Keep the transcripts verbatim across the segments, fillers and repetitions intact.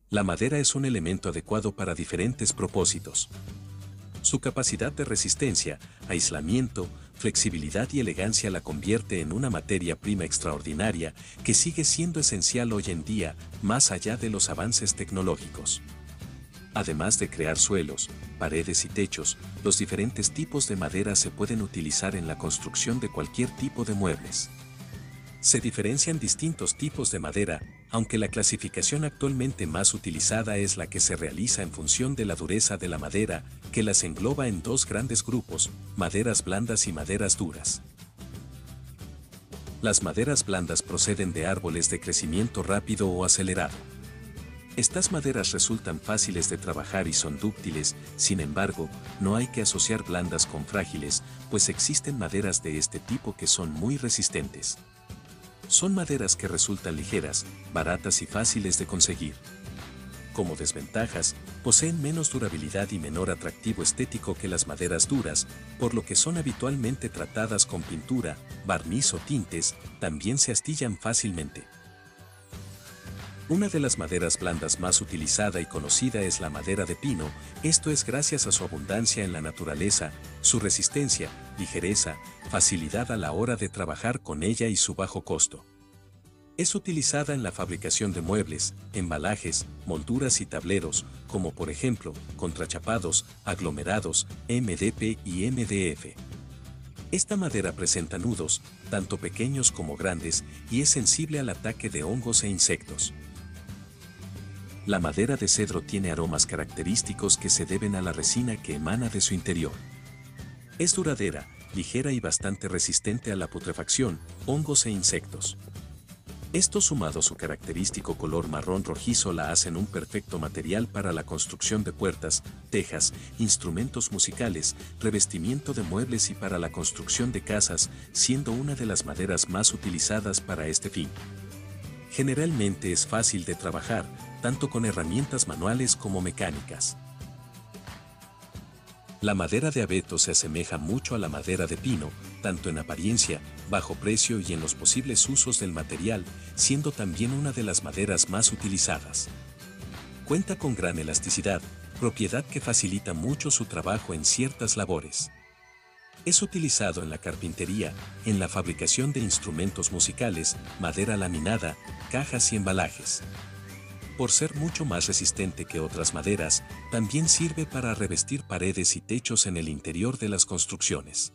La madera es un elemento adecuado para diferentes propósitos. Su capacidad de resistencia, aislamiento, flexibilidad y elegancia la convierte en una materia prima extraordinaria que sigue siendo esencial hoy en día, más allá de los avances tecnológicos. Además de crear suelos, paredes y techos, los diferentes tipos de madera se pueden utilizar en la construcción de cualquier tipo de muebles. Se diferencian distintos tipos de madera, aunque la clasificación actualmente más utilizada es la que se realiza en función de la dureza de la madera, que las engloba en dos grandes grupos, maderas blandas y maderas duras. Las maderas blandas proceden de árboles de crecimiento rápido o acelerado. Estas maderas resultan fáciles de trabajar y son dúctiles, sin embargo, no hay que asociar blandas con frágiles, pues existen maderas de este tipo que son muy resistentes. Son maderas que resultan ligeras, baratas y fáciles de conseguir. Como desventajas, poseen menos durabilidad y menor atractivo estético que las maderas duras, por lo que son habitualmente tratadas con pintura, barniz o tintes, también se astillan fácilmente. Una de las maderas blandas más utilizada y conocida es la madera de pino, esto es gracias a su abundancia en la naturaleza, su resistencia, ligereza, facilidad a la hora de trabajar con ella y su bajo costo. Es utilizada en la fabricación de muebles, embalajes, molduras y tableros, como por ejemplo, contrachapados, aglomerados, M D P y M D F. Esta madera presenta nudos, tanto pequeños como grandes, y es sensible al ataque de hongos e insectos. La madera de cedro tiene aromas característicos que se deben a la resina que emana de su interior. Es duradera, ligera y bastante resistente a la putrefacción, hongos e insectos. Esto sumado a su característico color marrón rojizo la hacen un perfecto material para la construcción de puertas, tejas, instrumentos musicales, revestimiento de muebles y para la construcción de casas, siendo una de las maderas más utilizadas para este fin. Generalmente es fácil de trabajar, tanto con herramientas manuales como mecánicas. La madera de abeto se asemeja mucho a la madera de pino, tanto en apariencia, bajo precio y en los posibles usos del material, siendo también una de las maderas más utilizadas. Cuenta con gran elasticidad, propiedad que facilita mucho su trabajo en ciertas labores. Es utilizado en la carpintería, en la fabricación de instrumentos musicales, madera laminada, cajas y embalajes. Por ser mucho más resistente que otras maderas, también sirve para revestir paredes y techos en el interior de las construcciones.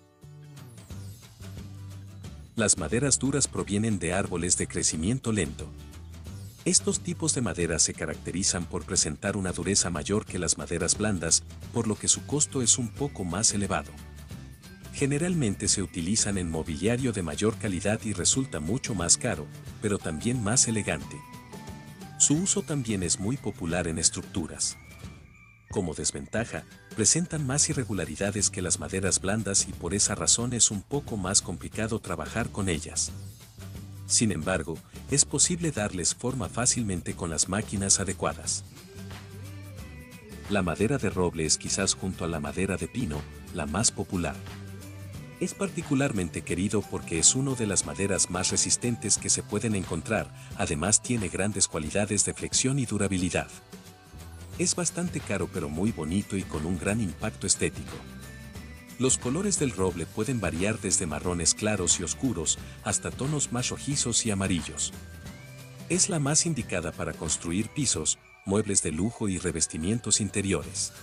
Las maderas duras provienen de árboles de crecimiento lento. Estos tipos de madera se caracterizan por presentar una dureza mayor que las maderas blandas, por lo que su costo es un poco más elevado. Generalmente se utilizan en mobiliario de mayor calidad y resulta mucho más caro, pero también más elegante. Su uso también es muy popular en estructuras. Como desventaja, presentan más irregularidades que las maderas blandas y por esa razón es un poco más complicado trabajar con ellas. Sin embargo, es posible darles forma fácilmente con las máquinas adecuadas. La madera de roble es quizás junto a la madera de pino, la más popular. Es particularmente querido porque es una de las maderas más resistentes que se pueden encontrar, además tiene grandes cualidades de flexión y durabilidad. Es bastante caro pero muy bonito y con un gran impacto estético. Los colores del roble pueden variar desde marrones claros y oscuros hasta tonos más rojizos y amarillos. Es la más indicada para construir pisos, muebles de lujo y revestimientos interiores.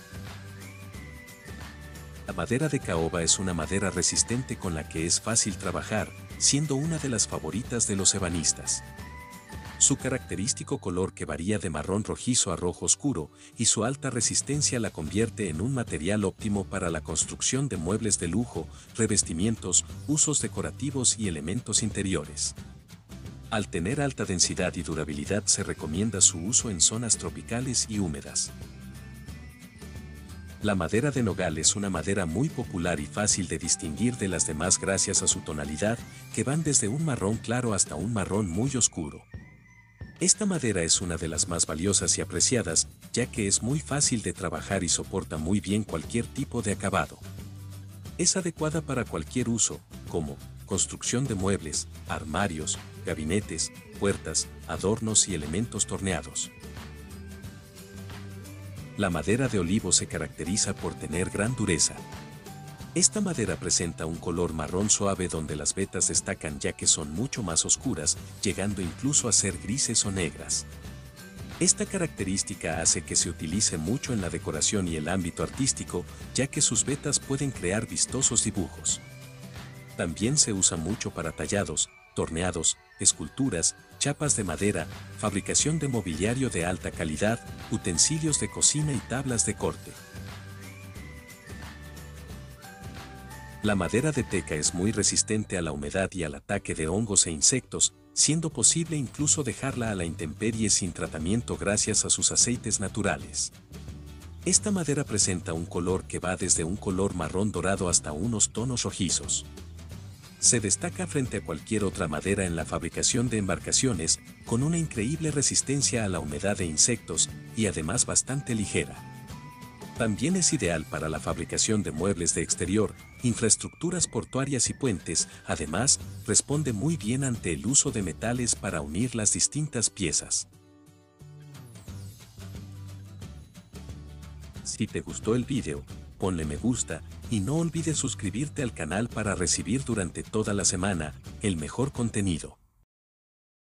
La madera de caoba es una madera resistente con la que es fácil trabajar, siendo una de las favoritas de los ebanistas. Su característico color que varía de marrón rojizo a rojo oscuro y su alta resistencia la convierte en un material óptimo para la construcción de muebles de lujo, revestimientos, usos decorativos y elementos interiores. Al tener alta densidad y durabilidad se recomienda su uso en zonas tropicales y húmedas. La madera de nogal es una madera muy popular y fácil de distinguir de las demás gracias a su tonalidad, que van desde un marrón claro hasta un marrón muy oscuro. Esta madera es una de las más valiosas y apreciadas, ya que es muy fácil de trabajar y soporta muy bien cualquier tipo de acabado. Es adecuada para cualquier uso, como construcción de muebles, armarios, gabinetes, puertas, adornos y elementos torneados. La madera de olivo se caracteriza por tener gran dureza. Esta madera presenta un color marrón suave donde las vetas destacan ya que son mucho más oscuras, llegando incluso a ser grises o negras. Esta característica hace que se utilice mucho en la decoración y el ámbito artístico, ya que sus vetas pueden crear vistosos dibujos. También se usa mucho para tallados, torneados, esculturas, chapas de madera, fabricación de mobiliario de alta calidad, utensilios de cocina y tablas de corte. La madera de teca es muy resistente a la humedad y al ataque de hongos e insectos, siendo posible incluso dejarla a la intemperie sin tratamiento gracias a sus aceites naturales. Esta madera presenta un color que va desde un color marrón dorado hasta unos tonos rojizos. Se destaca frente a cualquier otra madera en la fabricación de embarcaciones, con una increíble resistencia a la humedad e insectos, y además bastante ligera. También es ideal para la fabricación de muebles de exterior, infraestructuras portuarias y puentes, además, responde muy bien ante el uso de metales para unir las distintas piezas. Si te gustó el video, ponle me gusta y no olvides suscribirte al canal para recibir durante toda la semana el mejor contenido.